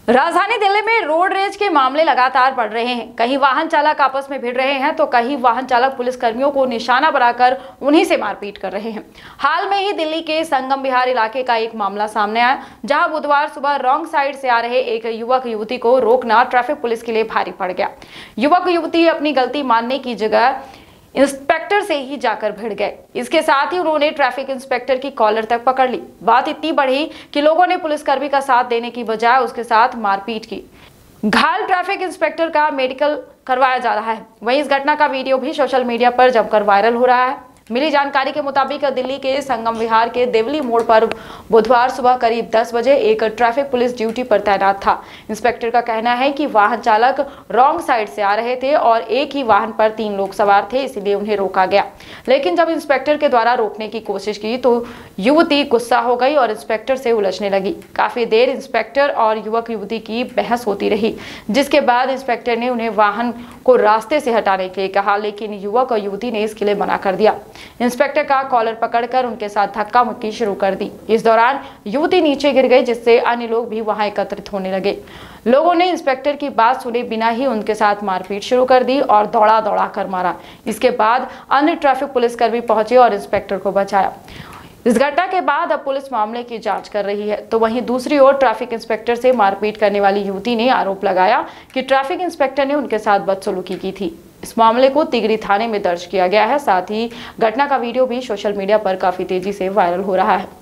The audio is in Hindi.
राजधानी दिल्ली में रोड रेज के मामले लगातार बढ़ रहे हैं। कहीं वाहन चालक आपस में भिड़ रहे हैं तो कहीं वाहन चालक पुलिस कर्मियों को निशाना बनाकर उन्हीं से मारपीट कर रहे हैं। हाल में ही दिल्ली के संगम विहार इलाके का एक मामला सामने आया, जहां बुधवार सुबह रॉन्ग साइड से आ रहे एक युवक युवती को रोकना ट्रैफिक पुलिस के लिए भारी पड़ गया। युवक युवती अपनी गलती मानने की जगह इंस्पेक्टर से ही जाकर भिड़ गए। इसके साथ ही उन्होंने ट्रैफिक इंस्पेक्टर की कॉलर तक पकड़ ली। बात इतनी बढ़ी कि लोगों ने पुलिसकर्मी का साथ देने की बजाय उसके साथ मारपीट की। घायल ट्रैफिक इंस्पेक्टर का मेडिकल करवाया जा रहा है। वहीं इस घटना का वीडियो भी सोशल मीडिया पर जमकर वायरल हो रहा है। मिली जानकारी के मुताबिक दिल्ली के संगम विहार के देवली मोड़ पर बुधवार सुबह करीब 10 बजे एक ट्रैफिक पुलिस ड्यूटी पर तैनात था। इंस्पेक्टर का कहना है कि वाहन चालक रॉन्ग साइड से आ रहे थे और एक ही वाहन पर 3 लोग सवार थे, इसलिए उन्हें रोका गया। लेकिन जब इंस्पेक्टर के द्वारा रोकने की कोशिश की तो युवती गुस्सा हो गई और इंस्पेक्टर से उलझने लगी। काफी देर इंस्पेक्टर और युवक युवती की बहस होती रही, जिसके बाद इंस्पेक्टर ने उन्हें वाहन को रास्ते से हटाने के लिए कहा, लेकिन युवक और युवती ने इसके लिए मना कर दिया। इंस्पेक्टर का कॉलर पकड़कर उनके साथ धक्का मुक्की शुरू कर दी। इस दौरान युवती नीचे गिर गई, जिससे अन्य लोग भी वहां एकत्रित होने लगे। लोगों ने इंस्पेक्टर की बात सुने बिना ही उनके साथ मारपीट शुरू कर दी और दौड़ा दौड़ा कर मारा। इसके बाद अन्य ट्रैफिक पुलिसकर्मी पहुंचे और इंस्पेक्टर को बचाया। इस घटना के बाद अब पुलिस मामले की जांच कर रही है। तो वहीं दूसरी ओर ट्रैफिक इंस्पेक्टर से मारपीट करने वाली युवती ने आरोप लगाया कि ट्रैफिक इंस्पेक्टर ने उनके साथ बदसलूकी की थी। इस मामले को तिगरी थाने में दर्ज किया गया है। साथ ही घटना का वीडियो भी सोशल मीडिया पर काफी तेजी से वायरल हो रहा है।